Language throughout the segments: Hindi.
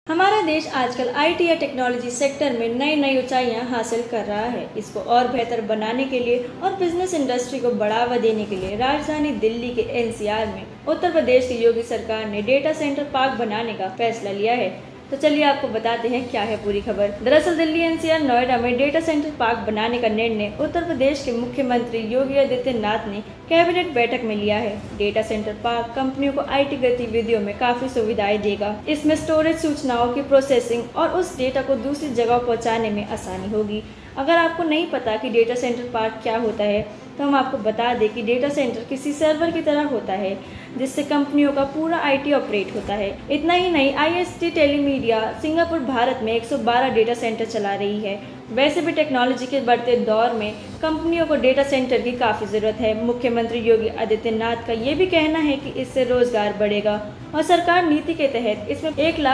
हमारा देश आजकल आईटी या टेक्नोलॉजी सेक्टर में नई नई ऊंचाइयां हासिल कर रहा है। इसको और बेहतर बनाने के लिए और बिजनेस इंडस्ट्री को बढ़ावा देने के लिए राजधानी दिल्ली के एनसीआर में उत्तर प्रदेश की योगी सरकार ने डेटा सेंटर पार्क बनाने का फैसला लिया है। तो चलिए आपको बताते हैं क्या है पूरी खबर। दरअसल दिल्ली एनसीआर नोएडा में डेटा सेंटर पार्क बनाने का निर्णय उत्तर प्रदेश के मुख्यमंत्री योगी आदित्यनाथ ने कैबिनेट बैठक में लिया है। डेटा सेंटर पार्क कंपनियों को आईटी गतिविधियों में काफी सुविधाएं देगा। इसमें स्टोरेज, सूचनाओं की प्रोसेसिंग और उस डेटा को दूसरी जगह पहुंचाने में आसानी होगी। अगर आपको नहीं पता कि डेटा सेंटर पार्क क्या होता है तो हम आपको बता दें कि डेटा सेंटर किसी सर्वर की तरह होता है जिससे कंपनियों का पूरा आईटी ऑपरेट होता है। इतना ही नहीं, आईएसटी टेलीमीडिया सिंगापुर भारत में 112 डेटा सेंटर चला रही है। वैसे भी टेक्नोलॉजी के बढ़ते दौर में कंपनियों को डेटा सेंटर की काफी जरूरत है। मुख्यमंत्री योगी आदित्यनाथ का ये भी कहना है कि इससे रोजगार बढ़ेगा और सरकार नीति के तहत इसमें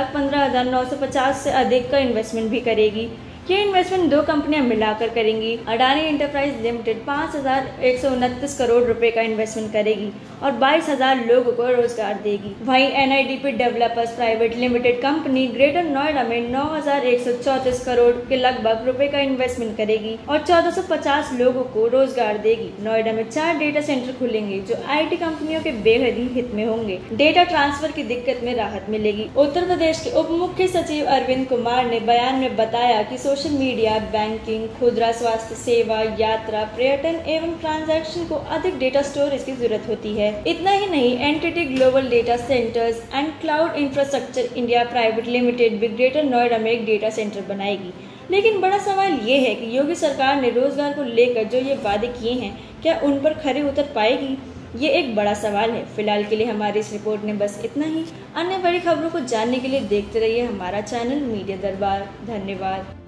1,15,950 से अधिक का इन्वेस्टमेंट भी करेगी। ये इन्वेस्टमेंट दो कंपनियां मिलाकर करेंगी। अडानी एंटरप्राइज लिमिटेड 5,129 करोड़ रुपए का इन्वेस्टमेंट करेगी और 22,000 लोगों को रोजगार देगी। वहीं NIDP developers private limited company greater Noida में 9,134 करोड़ के लगभग रुपए का इन्वेस्टमेंट करेगी और 1,450 लोगों को रोजगार देगी। नोएडा में 4 डेटा सेंटर खुलेंगे जो आईटी कंपनियों के बेहद ही हित में होंगे। डेटा ट्रांसफर की दिक्कत में राहत मिलेगी। उत्तर प्रदेश के उप मुख्य सचिव अरविंद कुमार ने बयान में बताया कि सोशल मीडिया, बैंकिंग, खुदरा स्वास्थ्य सेवा, यात्रा, पर्यटन एवं ट्रांजैक्शन को अधिक डेटा स्टोरेज की जरूरत होती है। इतना ही नहीं, NTT global data centres and cloud infrastructure India private limited भी ग्रेटर नोएडा में एक डेटा सेंटर बनाएगी। लेकिन बड़ा सवाल ये है कि योगी सरकार ने रोजगार को लेकर जो ये वादे किए हैं, क्या उन पर खरे उतर पाएगी? ये एक बड़ा सवाल है। फिलहाल के लिए हमारी इस रिपोर्ट ने बस इतना ही। अन्य बड़ी खबरों को जानने के लिए देखते रहिए हमारा चैनल मीडिया दरबार। धन्यवाद।